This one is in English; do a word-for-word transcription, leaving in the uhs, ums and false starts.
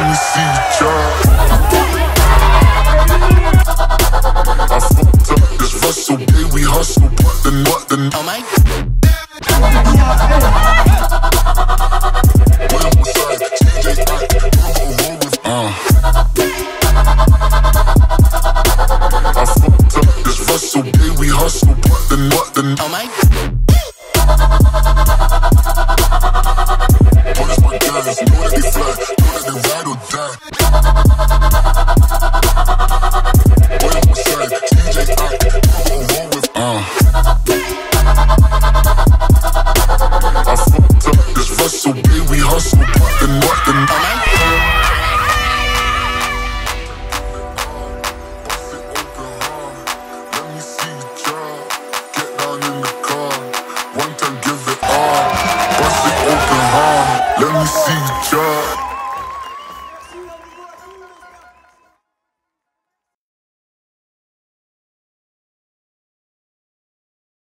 me see you drop. I fucked up this Russell, baby, we hustle, but then what then? Oh my. Uh. I fucked up this Russell, baby, we hustle, but then what then? Oh my. What is my guys? Know that they fly, know that they ride or die. What is my side? D J I, I'm roll with. Uh. I fucked up this Russell, baby, we hustle, but then what then? Oh my. Let me see you drop.